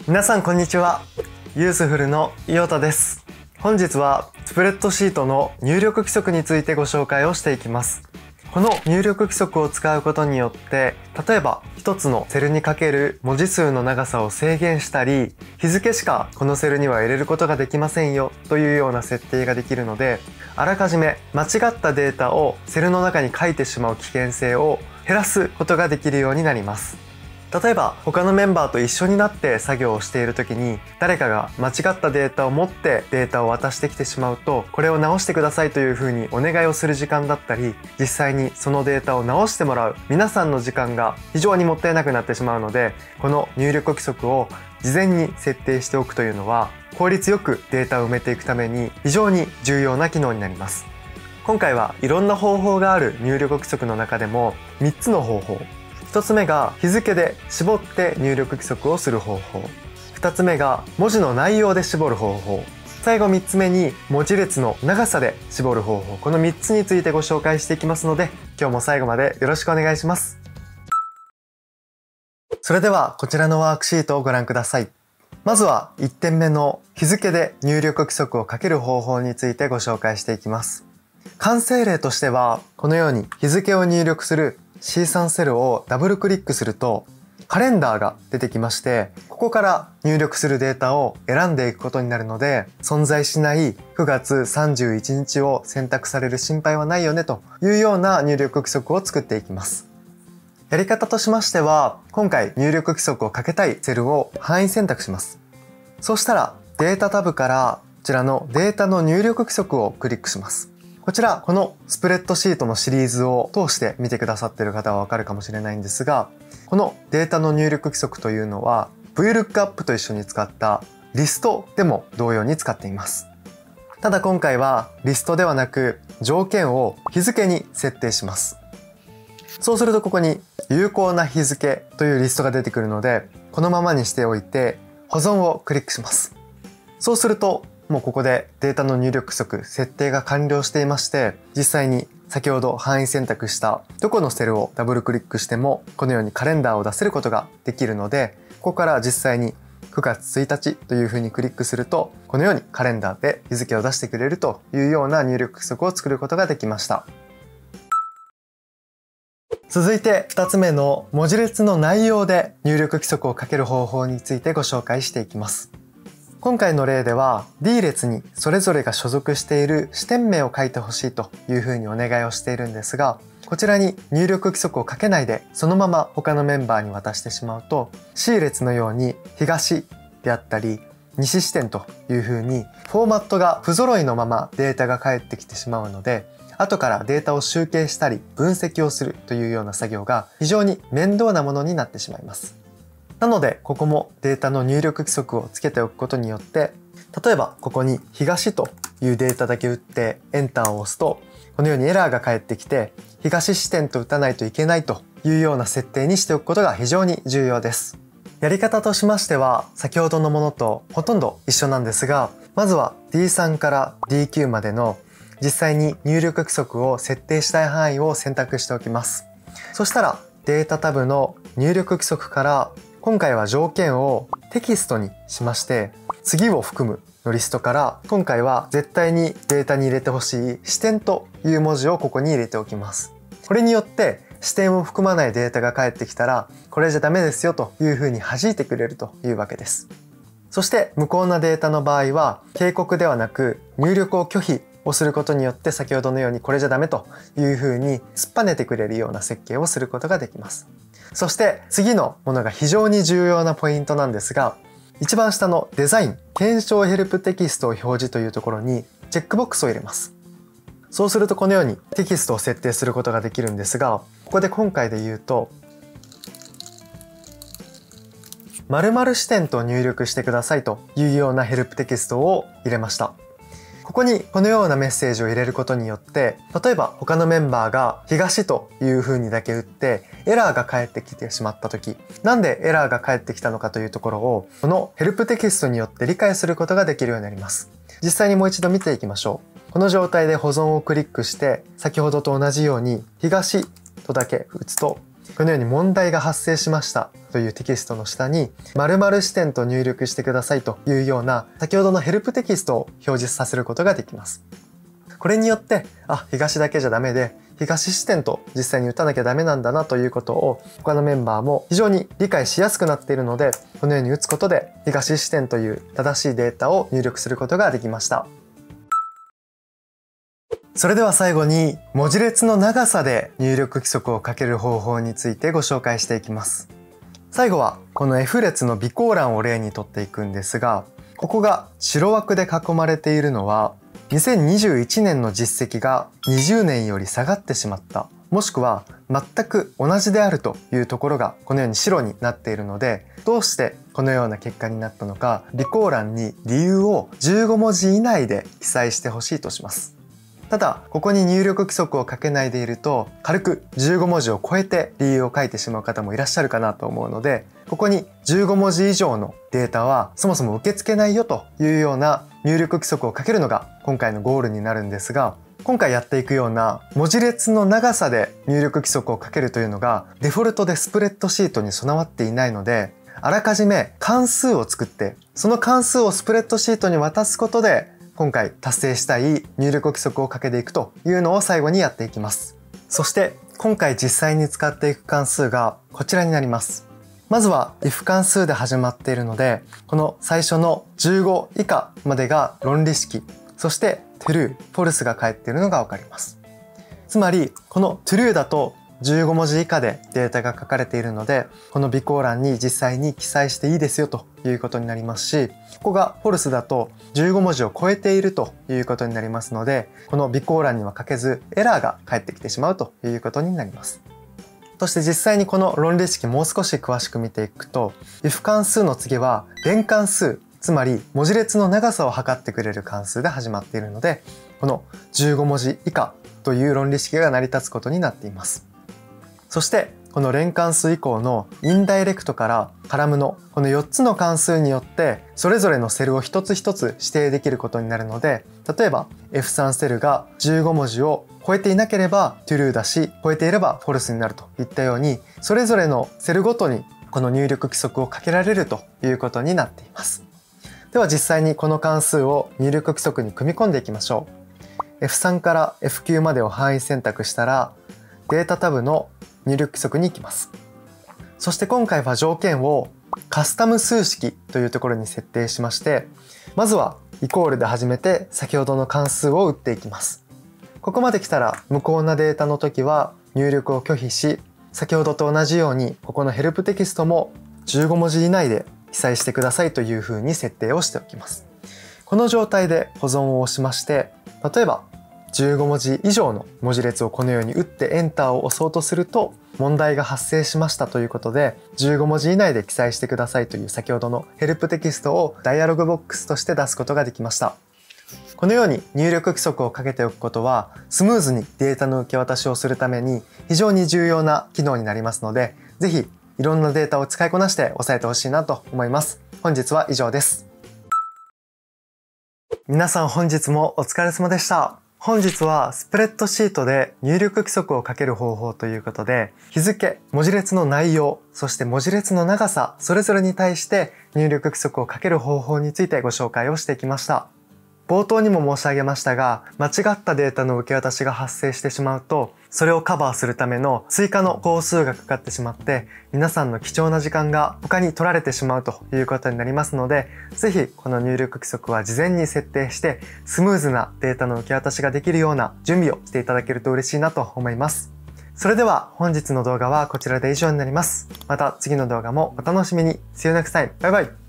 皆さんこんにちは。ユースフルの伊豫田です。本日はスプレッドシートの入力規則についてご紹介をしていきます。この入力規則を使うことによって、例えば一つのセルにかける文字数の長さを制限したり、日付しかこのセルには入れることができませんよというような設定ができるので、あらかじめ間違ったデータをセルの中に書いてしまう危険性を減らすことができるようになります。例えば他のメンバーと一緒になって作業をしている時に、誰かが間違ったデータを持ってデータを渡してきてしまうと、これを直してくださいというふうにお願いをする時間だったり、実際にそのデータを直してもらう皆さんの時間が非常にもったいなくなってしまうので、この入力規則を事前に設定しておくというのは、効率よくデータを埋めていくために非常に重要な機能になります。今回はいろんな方法がある入力規則の中でも3つの方法。1つ目が日付で絞って入力規則をする方法。2つ目が文字の内容で絞る方法。最後3つ目に文字列の長さで絞る方法。この3つについてご紹介していきますので、今日も最後までよろしくお願いします。それではこちらのワークシートをご覧ください。まずは1点目の日付で入力規則をかける方法についてご紹介していきます。完成例としては、このように日付を入力するC3 セルをダブルクリックするとカレンダーが出てきまして、ここから入力するデータを選んでいくことになるので、存在しない9月31日を選択される心配はないよねというような入力規則を作っていきます。やり方としましては、今回入力規則をかけたいセルを範囲選択します。そうしたらデータタブからこちらのデータの入力規則をクリックします。こちら、このスプレッドシートのシリーズを通して見てくださっている方はわかるかもしれないんですが、このデータの入力規則というのは VLOOKUP と一緒に使ったリストでも同様に使っています。ただ今回はリストではなく条件を日付に設定します。そうするとここに有効な日付というリストが出てくるので、このままにしておいて保存をクリックします。そうするともうここでデータの入力規則設定が完了していまして、実際に先ほど範囲選択したどこのセルをダブルクリックしてもこのようにカレンダーを出せることができるので、ここから実際に9月1日というふうにクリックすると、このようにカレンダーで日付を出してくれるというような入力規則を作ることができました。続いて2つ目の文字列の内容で入力規則をかける方法についてご紹介していきます。今回の例では D 列にそれぞれが所属している支店名を書いてほしいというふうにお願いをしているんですが、こちらに入力規則をかけないでそのまま他のメンバーに渡してしまうと、 C 列のように東であったり西支店というふうにフォーマットが不揃いのままデータが返ってきてしまうので、後からデータを集計したり分析をするというような作業が非常に面倒なものになってしまいます。なのでここもデータの入力規則をつけておくことによって、例えばここに東というデータだけ打ってエンターを押すと、このようにエラーが返ってきて東支店と打たないといけないというような設定にしておくことが非常に重要です。やり方としましては先ほどのものとほとんど一緒なんですが、まずは D3 から DQ までの実際に入力規則を設定したい範囲を選択しておきます。そしたらデータタブの入力規則から今回は条件をテキストにしまして、次を含むのリストから今回は絶対にデータに入れてほしい支店という文字をここに入れておきます。これによって支店を含まないデータが返ってきたらこれじゃダメですよというふうに弾いてくれるというわけです。そして無効なデータの場合は警告ではなく入力を拒否をすることによって、先ほどのようにこれじゃダメというふうに突っぱねてくれるような設計をすることができます。そして次のものが非常に重要なポイントなんですが、一番下のデザイン検証ヘルプテキストを表示というところにチェックボックスを入れます。そうするとこのようにテキストを設定することができるんですが、ここで今回で言うと〇〇支店と入力してくださいというようなヘルプテキストを入れました。ここにこのようなメッセージを入れることによって、例えば他のメンバーが東という風にだけ打ってエラーが返ってきてしまった時、なんでエラーが返ってきたのかというところをこのヘルプテキストによって理解することができるようになります。実際にもう一度見ていきましょう。この状態で保存をクリックして、先ほどと同じように東とだけ打つとこのように問題が発生しましたというテキストの下に〇〇視点と入力してくださいというような先ほどのヘルプテキストを表示させることができます。これによって、東だけじゃダメで、東視点と実際に打たなきゃダメなんだなということを他のメンバーも非常に理解しやすくなっているので、このように打つことで東視点という正しいデータを入力することができました。それでは最後に文字列の長さで入力規則をかける方法についてご紹介していきます。最後はこの F 列の備考欄を例にとっていくんですが、ここが白枠で囲まれているのは2021年の実績が20年より下がってしまった、もしくは全く同じであるというところがこのように白になっているので、どうしてこのような結果になったのか、備考欄に理由を15文字以内で記載してほしいとします。ただここに入力規則をかけないでいると軽く15文字を超えて理由を書いてしまう方もいらっしゃるかなと思うので、ここに15文字以上のデータはそもそも受け付けないよというような入力規則をかけるのが今回のゴールになるんですが、今回やっていくような文字列の長さで入力規則をかけるというのがデフォルトでスプレッドシートに備わっていないので、あらかじめ関数を作ってその関数をスプレッドシートに渡すことで今回達成したい入力規則をかけていくというのを最後にやっていきます。そして今回実際に使っていく関数がこちらになります。まずは if 関数で始まっているので、この最初の15以下までが論理式、そして true、false が返っているのがわかります。つまりこの true だと15文字以下でデータが書かれているので、この備考欄に実際に記載していいですよということになりますし、ここが false だと15文字を超えているということになりますので、この備考欄には書けずエラーが返ってきてしまうということになります。そして実際にこの論理式もう少し詳しく見ていくと、if 関数の次は連関数、つまり文字列の長さを測ってくれる関数で始まっているので、この15文字以下という論理式が成り立つことになっています。そしてこの連関数以降のインダイレクトからカラムのこの4つの関数によってそれぞれのセルを一つ一つ指定できることになるので、例えば F3 セルが15文字を超えていなければ true だし、超えていれば false になるといったように、それぞれのセルごとにこの入力規則をかけられるということになっています。では実際にこの関数を入力規則に組み込んでいきましょう。F3 から F9 までを範囲選択したらデータタブの入力規則に行きます。そして今回は条件をカスタム数式というところに設定しまして、まずはイコールで始めて先ほどの関数を打っていきます。ここまで来たら無効なデータの時は入力を拒否し、先ほどと同じようにここのヘルプテキストも15文字以内で記載してくださいというふうに設定をしておきます。この状態で保存を押しまして、例えば15文字以上の文字列をこのように打ってエンターを押そうとすると問題が発生しましたということで、15文字以内で記載してくださいという先ほどのヘルプテキストをダイアログボックスとして出すことができました。このように入力規則をかけておくことはスムーズにデータの受け渡しをするために非常に重要な機能になりますので、ぜひいろんなデータを使いこなして押さえてほしいなと思います。本日は以上です。皆さん本日もお疲れ様でした。本日はスプレッドシートで入力規則をかける方法ということで、日付、文字列の内容、そして文字列の長さ、それぞれに対して入力規則をかける方法についてご紹介をしてきました。冒頭にも申し上げましたが、間違ったデータの受け渡しが発生してしまうと、それをカバーするための追加の工数がかかってしまって、皆さんの貴重な時間が他に取られてしまうということになりますので、ぜひこの入力規則は事前に設定して、スムーズなデータの受け渡しができるような準備をしていただけると嬉しいなと思います。それでは本日の動画はこちらで以上になります。また次の動画もお楽しみに。See you next time. バイバイ。